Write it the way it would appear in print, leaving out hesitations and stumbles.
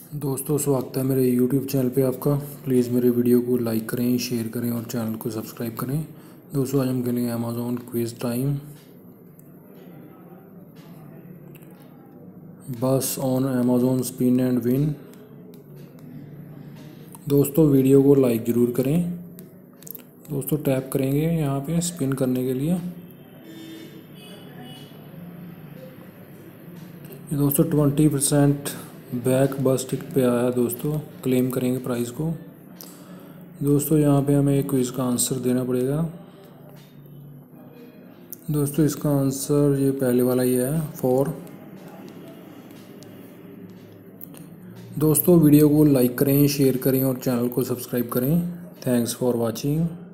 दोस्तों स्वागत है मेरे YouTube चैनल पे आपका। प्लीज़ मेरे वीडियो को लाइक करें, शेयर करें और चैनल को सब्सक्राइब करें। दोस्तों आज हम खेलेंगे अमेज़ॉन क्विज टाइम बस on Amazon spin and win. दोस्तों वीडियो को लाइक ज़रूर करें। दोस्तों टैप करेंगे यहाँ पे स्पिन करने के लिए। ये दोस्तों 20% बैक बस टिकट पे आया है। दोस्तों क्लेम करेंगे प्राइस को। दोस्तों यहाँ पे हमें एक क्विज़ का आंसर देना पड़ेगा। दोस्तों इसका आंसर ये पहले वाला ही है 4। दोस्तों वीडियो को लाइक करें, शेयर करें और चैनल को सब्सक्राइब करें। Thanks for watching.